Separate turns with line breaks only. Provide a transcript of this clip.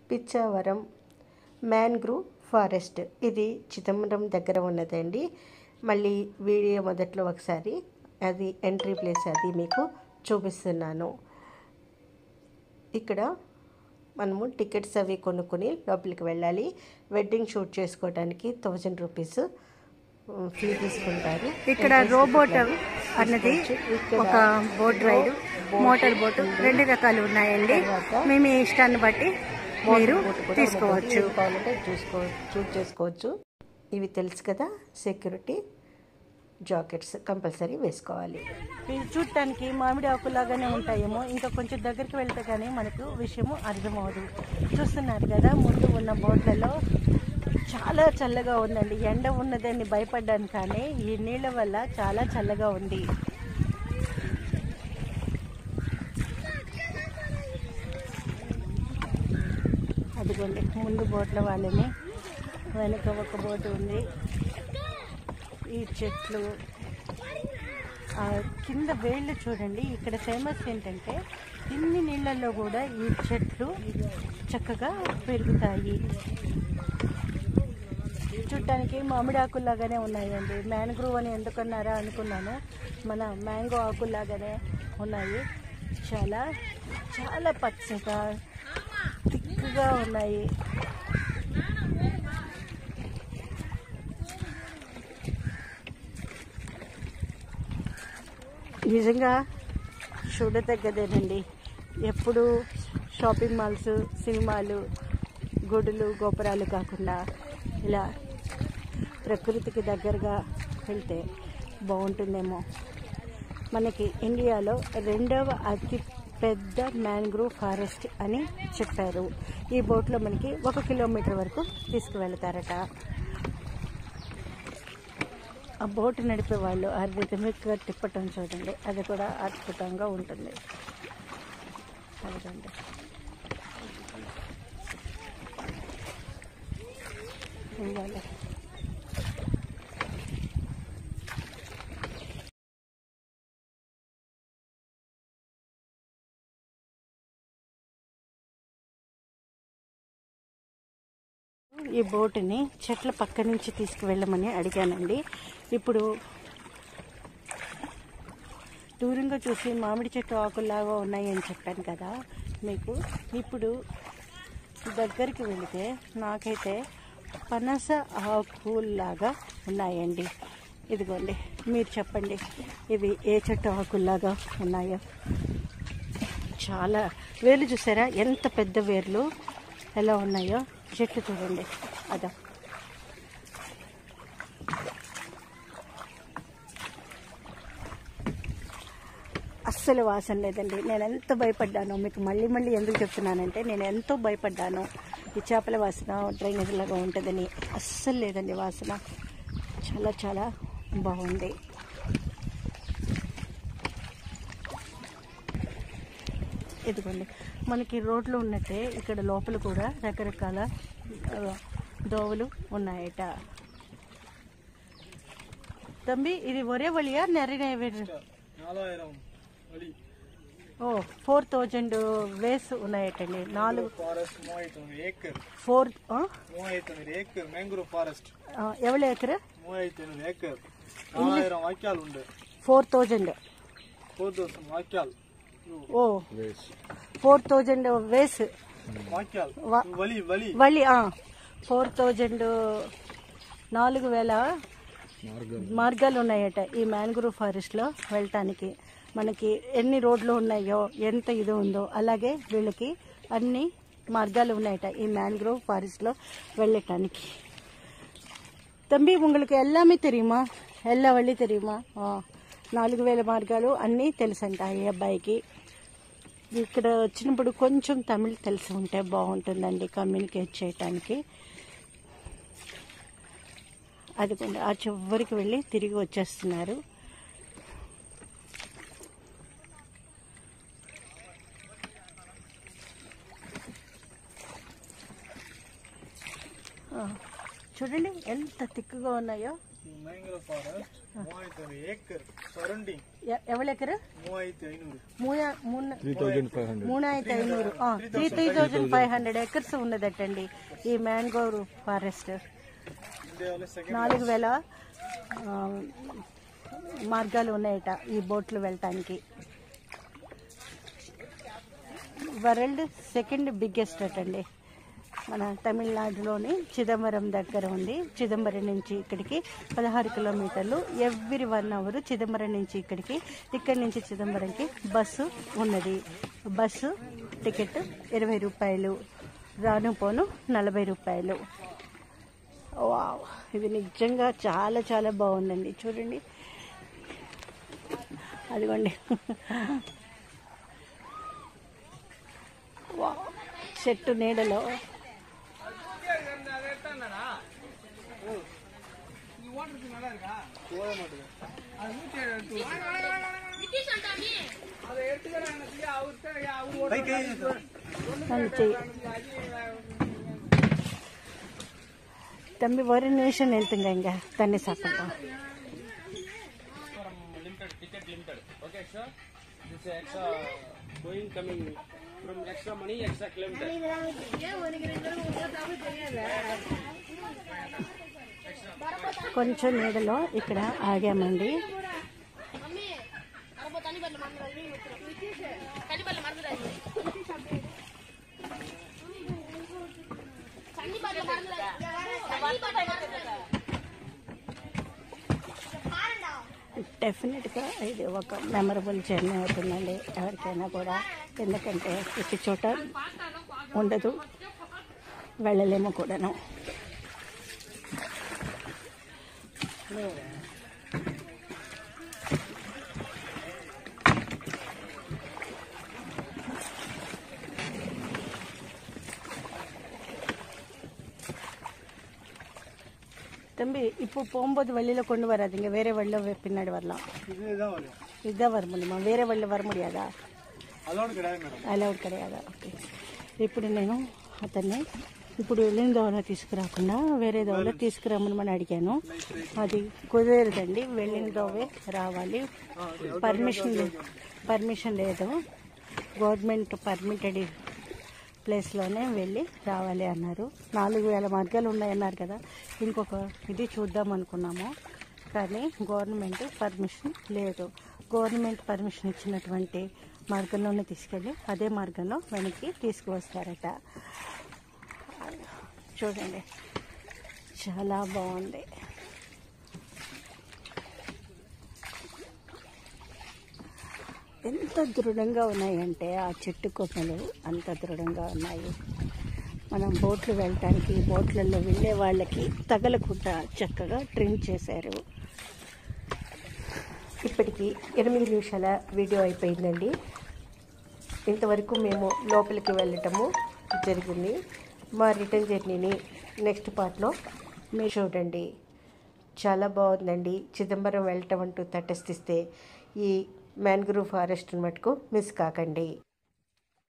Pichavaram mangrove forest. ఇది చిదంబరం దగ్గర ఉన్నదండి. మళ్ళీ వీడియో మొదట్లో ఒకసారి అది ఎంట్రీ ప్లేస్ అది మీకు చూపిస్తున్నాను. ఇక్కడ మనము టికెట్స్ అవి కొనుక్కొని లోపలికి వెళ్ళాలి. వెడ్డింగ్ షూట్ చేసుకోవడానికి 1000 రూపీస్ ఫీ తీసుకుంటారు.
ఇక్కడ రోబోట్ అన్నది ఒక బోట్ రైడ్, మోటార్ బోట్ 2 రకాలు ఉన్నాయండి. మీ ఇష్టాన్ని బట్టి మీరు తీసుకోవచ్చు,
కావాలంటే చూస్ చేసుకోవచ్చు. ఇవి తెలుసు కదా, సెక్యూరిటీ జాకెట్స్ కంపల్సరీ వేసుకోవాలి.
ఇవి చూడటానికి మామిడి ఆకులాగానే ఉంటాయేమో, ఇంకా కొంచెం దగ్గరికి వెళ్తే కానీ మనకు విషయము అర్థమవుదు. చూస్తున్నారు కదా, ముందు ఉన్న బోట్లలో చాలా చల్లగా ఉందండి. ఎండ ఉన్నదని భయపడ్డాను, కానీ ఈ నీళ్ళ వల్ల చాలా చల్లగా ఉంది. అదిగోండి ముందు బోట్ల వాళ్ళని, వెనక ఒక బోటు ఉంది. ఈ చెట్లు కింద వేళ్ళు చూడండి. ఇక్కడ ఫేమస్ ఏంటంటే ఇన్ని నీళ్ళల్లో కూడా ఈ చెట్లు చక్కగా పెరుగుతాయి. చూడటానికి మామిడి ఆకుల్లాగానే ఉన్నాయండి. మ్యాంగ్రూవ్ అని ఎందుకన్నారా అనుకున్నాను. మన మ్యాంగో ఆకుల్లాగానే ఉన్నాయి. చాలా చాలా పచ్చగా థిక్గా ఉన్నాయి. నిజంగా చూడదగ్గదేనండి. ఎప్పుడు షాపింగ్ మాల్స్, సినిమాలు, గుడులు, గోపురాలు కాకుండా ఇలా ప్రకృతికి దగ్గరగా వెళ్తే బాగుంటుందేమో. మనకి ఇండియాలో 2వ అతి పెద్ద మ్యాంగ్రూవ్ ఫారెస్ట్ అని చెప్పారు. ఈ బోట్లో మనకి 1 కిలోమీటర్ వరకు తీసుకువెళ్తారట. ఆ బోటు నడిపే వాళ్ళు ఆ రిథమిక్గా తిప్పటం చూడండి, అది కూడా అద్భుతంగా ఉంటుంది. అదండి ఇవ్వాలి. ఈ బోటుని చెట్ల పక్క నుంచి తీసుకువెళ్ళమని అడిగానండి. ఇప్పుడు దూరంగా చూసి మామిడి చెట్టు ఆకుల్లాగా ఉన్నాయి అని చెప్పాను కదా మీకు. ఇప్పుడు దగ్గరికి వెళితే నాకైతే పనస ఆకుల్లాగా ఉన్నాయండి. ఇదిగోండి, మీరు చెప్పండి ఇవి ఏ చెట్టు ఆకుల్లాగా ఉన్నాయో. చాలా వేర్లు చూసారా, ఎంత పెద్ద వేర్లు ఎలా ఉన్నాయో. చెట్లు చూడండి, అదా అస్సలు వాసన లేదండి. నేను ఎంత భయపడ్డాను మీకు మళ్ళీ ఎందుకు చెప్తున్నానంటే, నేను ఎంతో భయపడ్డాను ఈ చేపల వాసన డ్రైనేజ్ లాగా ఉంటుందని. అస్సలు లేదండి వాసన, చాలా చాలా బాగుంది. ఇదిగోండి, మనకి రోడ్లు ఉన్నట్టే ఇక్కడ లోపల కూడా రకరకాల దోవలు ఉన్నాయట. తంబి, ఇది ఒరే వలియా నెర్రనే? ఓ 4000 వేస్ ఉన్నాయటండి. 4 ఎవరు ఏకర్? 4000. ఓ 4000 వేస్ వలి. 4000 4000 మార్గాలు ఉన్నాయట ఈ మ్యాంగ్రూవ్ ఫారెస్ట్లో వెళ్ళటానికి. మనకి ఎన్ని రోడ్లు ఉన్నాయో, ఎంత ఇది ఉందో, అలాగే వీళ్ళకి అన్ని మార్గాలు ఉన్నాయట ఈ మ్యాంగ్రూవ్ ఫారెస్ట్లో వెళ్ళటానికి. తంబి, உங்களுக்கு எல்லாமே தெரியுமா? எல்லா வழி தெரியுமா? 4000 మార్గాలు అన్నీ తెలుసంట ఈ అబ్బాయికి. ఇక్కడ వచ్చినప్పుడు కొంచెం తమిళ్ తెలిసి ఉంటే బాగుంటుందండి కమ్యూనికేట్ చేయటానికి. అది కూడా ఆ చివరికి వెళ్ళి తిరిగి వచ్చేస్తున్నారు. చూడండి ఎంత తిక్కుగా ఉన్నాయో
ಮ್ಯಾಂಗ್ರೋವ್ ಫಾರೆಸ್ಟ್ 3500 ಏಕರ್ ಸರೌಂಡಿಂಗ್
ఎవరి ఎకరు
3500
3500 ఎకర్స్ ఉన్నదటండి ఈ మ్యాంగ్రోవ్ ఫారెస్ట్. 4000 మార్గాలు ఉన్నాయట ఈ బోట్లు వెళ్ళటానికి. వరల్డ్ సెకండ్ బిగ్గెస్ట్ అటండి. మన తమిళనాడులోని చిదంబరం దగ్గర ఉంది. చిదంబరం నుంచి ఇక్కడికి 16 కిలోమీటర్లు. ఎవ్రీ 1 అవర్ చిదంబరం నుంచి ఇక్కడి నుంచి చిదంబరంకి బస్సు ఉన్నది. బస్సు టికెట్ 20 రూపాయలు, రాను పోను 40 రూపాయలు. వావ్, ఇది నిజంగా చాలా చాలా బాగుందండి. చూడండి, అదిగోండి. వావ్, చెట్టు నీడలో தம்பி ஒரு நிமிஷம் நிறுத்துங்க, இங்க தண்ணி சாப்பிடலாம்.
Okay, sir. This is extra going coming from extra money, extra kilometer.
కొంచెం నీడలో ఇక్కడ ఆగామండి. డెఫినెట్గా ఇది ఒక మెమరబుల్ జర్నీ అవుతుందండి ఎవరికైనా కూడా. ఎందుకంటే ప్రతి చోట ఉండదు, వెళ్ళలేము కూడాను. தம்பி இப்போ போகும்போது வழியில் கொண்டு வராதிங்க, வேற வழியில் பின்னாடி வரலாம். இதுதான் வர முடியுமா? வேற வழியில் வர முடியாదా? అలౌడ్ கிடையாదా? ఓకే. ఇప్పుడు నేను అతన్ని ఇప్పుడు వెళ్ళిన దోవలో తీసుకురాకుండా వేరే దోవలో తీసుకురామని అడిగాను. అది కుదరదండి, వెళ్ళిన దోవే రావాలి. పర్మిషన్ లేదు. గవర్నమెంట్ పర్మిటెడ్ ప్లేస్లోనే వెళ్ళి రావాలి అన్నారు. 4000 మార్గాలు ఉన్నాయన్నారు కదా. ఇంకొక ఇది చూద్దాం అనుకున్నాము, కానీ గవర్నమెంట్ పర్మిషన్ లేదు. గవర్నమెంట్ పర్మిషన్ ఇచ్చినటువంటి మార్గంలోనే తీసుకెళ్ళి అదే మార్గంలో వెనక్కి తీసుకువస్తారట. చూడండి, చాలా బాగుంది. ఎంత దృఢంగా ఉన్నాయంటే ఆ చెట్టు కొమ్మలు అంత దృఢంగా ఉన్నాయి. మనం బోట్లు వెళ్ళటానికి, బోట్లలో వెళ్ళే వాళ్ళకి తగలకుండా చక్కగా ట్రిమ్ చేశారు.
ఇప్పటికి 8 నిమిషాల వీడియో అయిపోయిందండి. ఇంతవరకు మేము లోపలికి వెళ్ళటము జరిగింది. మా రిటర్న్ జర్నీని నెక్స్ట్ పార్ట్లో మీరు చూడండి. చాలా బాగుందండి. చిదంబరం వెళ్ళటం అంటూ తటస్థిస్తే ఈ మ్యాంగ్రోవ్ ఫారెస్ట్ మటుకు మిస్ కాకండి.